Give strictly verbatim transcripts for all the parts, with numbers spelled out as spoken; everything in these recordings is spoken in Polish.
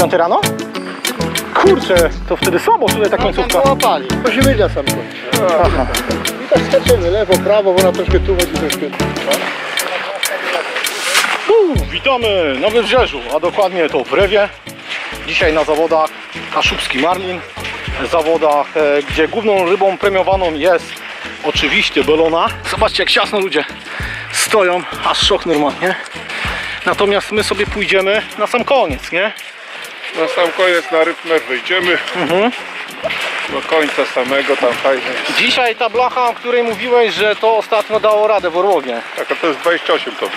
piątej rano? Kurczę, to wtedy słabo tutaj ta końcówka. Łapali. To się wyda sam kończy. Aha. I tak skaczemy lewo, prawo, bo ona troszkę tu chodzi, troszkę tu. Uu, witamy na Wybrzeżu, a dokładnie to w Rewie. Dzisiaj na zawodach Kaszubski Marlin. Zawodach, e, gdzie główną rybą premiowaną jest oczywiście belona. Zobaczcie, jak ciasno ludzie stoją, aż szok normalnie. Natomiast my sobie pójdziemy na sam koniec, nie? Na sam koniec na rytmę wyjdziemy. Mhm. Do końca samego tam fajnie. Dzisiaj ta blacha, o której mówiłeś, że to ostatnio dało radę w Orłowie. Tak, a to jest dwadzieścia osiem ton.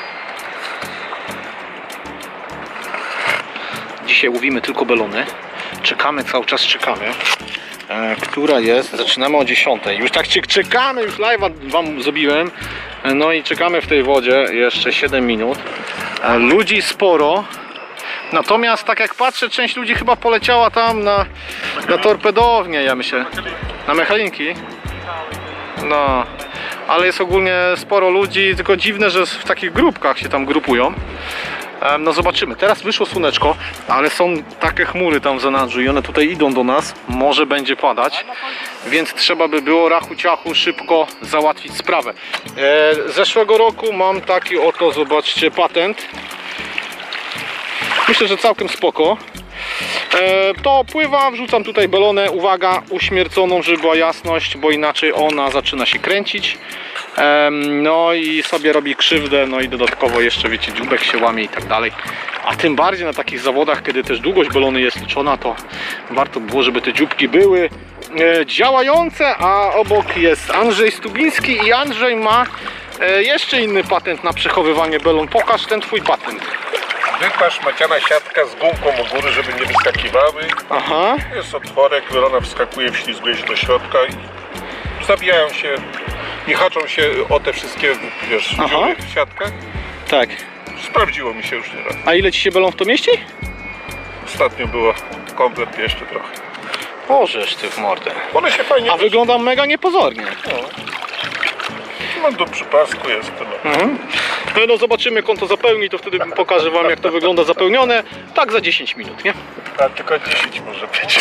Dzisiaj łowimy tylko belony. Czekamy, cały czas czekamy. E, która jest? Zaczynamy o dziesiątej. Już tak czekamy, już live'a wam zrobiłem. E, no i czekamy w tej wodzie jeszcze siedem minut. E, ludzi sporo. Natomiast tak jak patrzę, część ludzi chyba poleciała tam na, na torpedownię, ja myślę. Na mechalinki. No, ale jest ogólnie sporo ludzi, tylko dziwne, że w takich grupkach się tam grupują. No zobaczymy, teraz wyszło słoneczko, ale są takie chmury tam w zanadrzu i one tutaj idą do nas, może będzie padać, więc trzeba by było rachu ciachu szybko załatwić sprawę. E, zeszłego roku mam taki oto, zobaczcie, patent. Myślę, że całkiem spoko. E, to pływa, wrzucam tutaj belonę, uwaga, uśmierconą, żeby była jasność, bo inaczej ona zaczyna się kręcić. E, no i sobie robi krzywdę, no i dodatkowo jeszcze, wiecie, dzióbek się łamie i tak dalej. A tym bardziej na takich zawodach, kiedy też długość belony jest liczona, to warto było, żeby te dzióbki były e, działające, a obok jest Andrzej Stubiński i Andrzej ma e, jeszcze inny patent na przechowywanie belon. Pokaż ten twój patent. Wypasz maciana siatka z gumką u góry, żeby nie wyskakiwały. Aha. Jest otworek, belona wskakuje, wślizguje się do środka i zabijają się, nie haczą się o te wszystkie, wiesz, dziury w siatkach. Tak. Sprawdziło mi się już nieraz. A ile ci się belon w to mieści? Ostatnio było komplet, jeszcze trochę. Ożesz ty w mordę. One się fajnie... A wygląda mega niepozornie. No do przypasku jest to. Mhm. No zobaczymy, jak on to zapełni, to wtedy pokażę wam, jak to wygląda zapełnione. Tak za dziesięć minut, nie? A tylko dziesięć może być.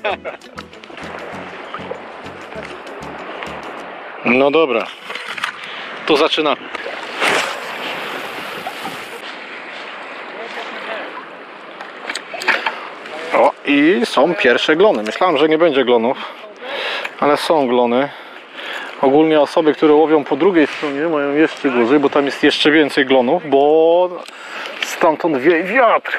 No dobra. To zaczynamy. O, i są pierwsze glony. Myślałem, że nie będzie glonów, ale są glony. Ogólnie osoby, które łowią po drugiej stronie, mają jeszcze gorzej, bo tam jest jeszcze więcej glonów, bo stamtąd wieje wiatr.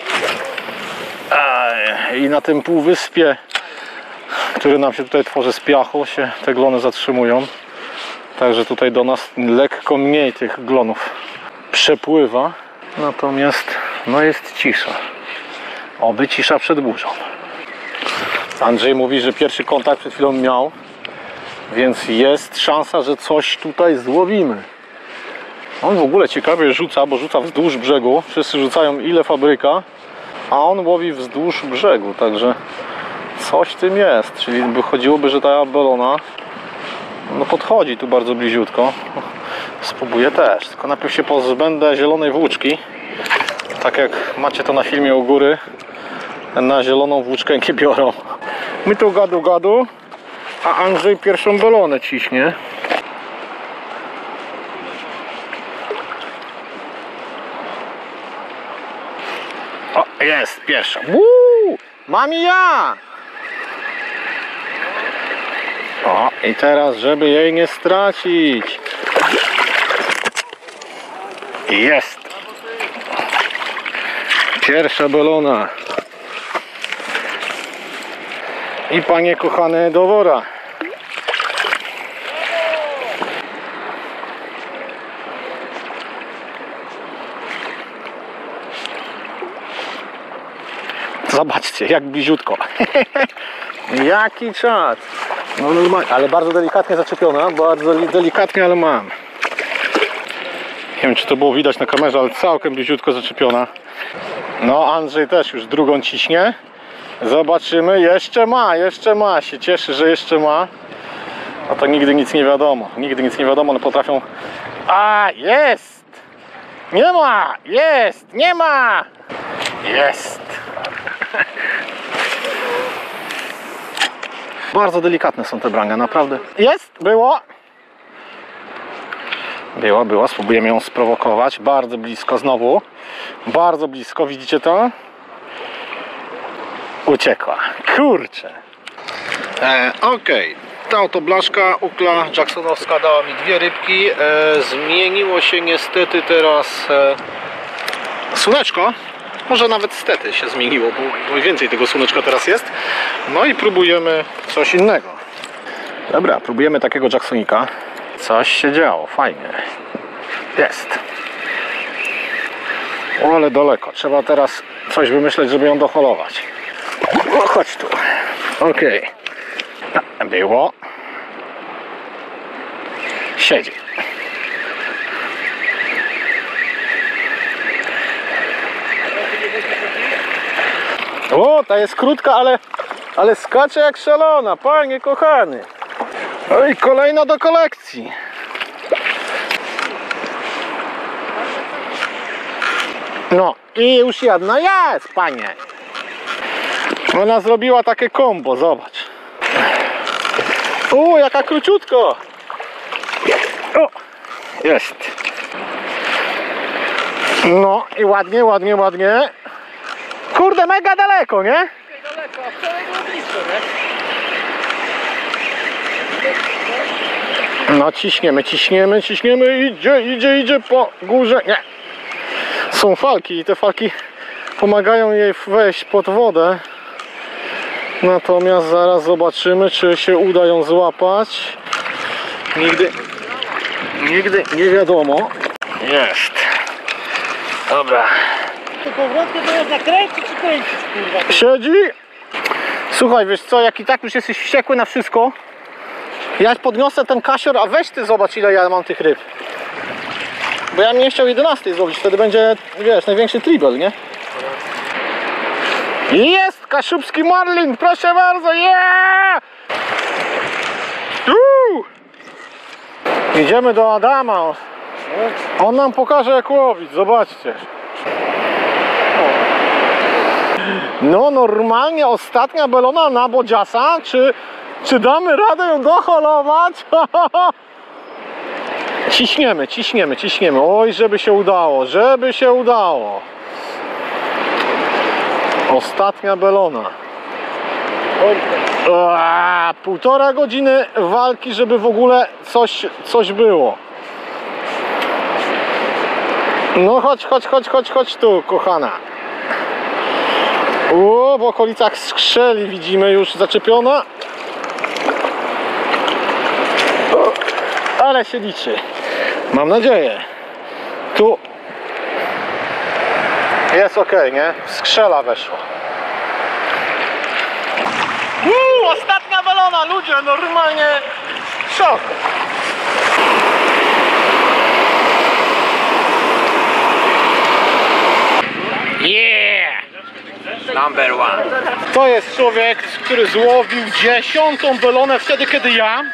I na tym półwyspie, który nam się tutaj tworzy z piachu, się te glony zatrzymują. Także tutaj do nas lekko mniej tych glonów przepływa. Natomiast no jest cisza. Oby cisza przed burzą. Andrzej mówi, że pierwszy kontakt przed chwilą miał, więc jest szansa, że coś tutaj złowimy. On w ogóle ciekawie rzuca, bo rzuca wzdłuż brzegu. Wszyscy rzucają ile fabryka, a on łowi wzdłuż brzegu, także coś w tym jest. Czyli by chodziłoby, że ta belona no podchodzi tu bardzo bliziutko. Spróbuję też, tylko najpierw się pozbędę zielonej włóczki. Tak jak macie to na filmie u góry, na zieloną włóczkę nie biorą. My tu gadu gadu, a Andrzej pierwszą belonę ciśnie. O, jest pierwsza. Uuu, mam i ja! O, i teraz, żeby jej nie stracić. Jest. Pierwsza belona. I panie kochane, do wora. Zobaczcie, jak bliziutko. Jaki czad. No normalnie, ale bardzo delikatnie zaczepiona, bardzo delikatnie, ale mam. Nie wiem, czy to było widać na kamerze, ale całkiem bliziutko zaczepiona. No Andrzej też już drugą ciśnie. Zobaczymy, jeszcze ma, jeszcze ma, się cieszy, że jeszcze ma. No to nigdy nic nie wiadomo, nigdy nic nie wiadomo, one potrafią... A, jest! Nie ma, jest, nie ma! Jest! Bardzo delikatne są te brania, naprawdę. Jest, było. Było, było. Spróbujemy ją sprowokować. Bardzo blisko znowu. Bardzo blisko, widzicie to? Uciekła. Kurczę. E, Okej. Okay. Ta oto blaszka ukla jacksonowska dała mi dwie rybki. E, zmieniło się niestety teraz e, słoneczko. Może nawet stety się zmieniło, bo więcej tego słoneczka teraz jest. No i próbujemy coś innego. Dobra, próbujemy takiego jacksonika. Coś się działo, fajnie. Jest. O, ale daleko. Trzeba teraz coś wymyśleć, żeby ją doholować. O, chodź tu. Okej. Okay. Było. Siedzi. O, ta jest krótka, ale, ale skacze jak szalona, panie kochany. No i kolejna do kolekcji. No i już jedna jest, panie. Ona zrobiła takie kombo, zobacz. O, jaka króciutko. O, jest. No i ładnie, ładnie, ładnie. Kurde, mega daleko, nie? Daleko, a wczoraj było blisko, nie? No ciśniemy, ciśniemy, ciśniemy, idzie, idzie, idzie po górze. Nie. Są falki i te falki pomagają jej wejść pod wodę. Natomiast zaraz zobaczymy, czy się uda ją złapać. Nigdy, nigdy nie wiadomo. Jest. Dobra. To powrotnie to można kręcić czy kręcić, kurwa? Siedzi. Słuchaj, wiesz co, jak i tak już jesteś wściekły na wszystko, ja podniosę ten kasior, a weź ty zobacz, ile ja mam tych ryb. Bo ja bym nie chciał jedenastej zrobić, wtedy będzie, wiesz, największy tribel, nie? Jest kaszubski marlin, proszę bardzo, yeah! Uuu! Idziemy do Adama. On nam pokaże, jak łowić, zobaczcie. No normalnie ostatnia belona na bodziasa. Czy, czy damy radę ją doholować? Ciśniemy, ciśniemy, ciśniemy. Oj, żeby się udało, żeby się udało. Ostatnia belona. Eee, półtora godziny walki, żeby w ogóle coś, coś było. No chodź, chodź, chodź, chodź, chodź tu, kochana. O, w okolicach skrzeli widzimy już zaczepiona. O, ale się liczy. Mam nadzieję. Tu jest ok, nie? Skrzela weszła. Uuu, ostatnia balona, ludzie, normalnie szok. Yeah! Number one. To jest człowiek, który złowił dziesiątą belonę wtedy, kiedy ja.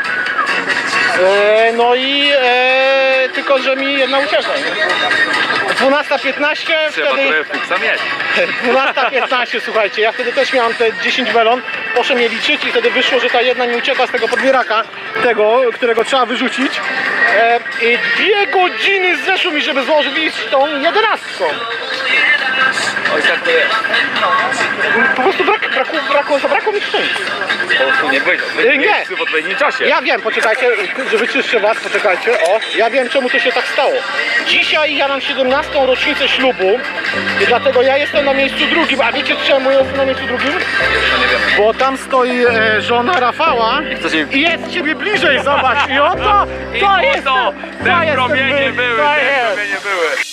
E, no i e, tylko, że mi jedna uciekła. dwunasta piętnaście wtedy. dwunasta piętnaście, słuchajcie, ja wtedy też miałem te dziesięć belon. Poszedłem je liczyć i wtedy wyszło, że ta jedna mi uciekła z tego podbieraka, tego, którego trzeba wyrzucić. E, I dwie godziny zeszło mi, żeby złożyć tą jedenastką. Oj, tak to jest. Po prostu brak, braku, braku, zabrakło mi szczęścia. Po prostu nie wyjdą. Nie. Nie. W odpowiednim czasie. Ja wiem, poczekajcie, że wyczyszczę was, poczekajcie, o, ja wiem, czemu to się tak stało. Dzisiaj ja mam siedemnastą rocznicę ślubu i dlatego ja jestem na miejscu drugim, a wiecie czemu ja jestem na miejscu drugim? No nie wiem. Bo tam stoi e, żona Rafała Chce się... i jest ciebie bliżej, zobacz, i oto, I to jest to, ten, to te jest promienie ten, były, to te jest. promienie były.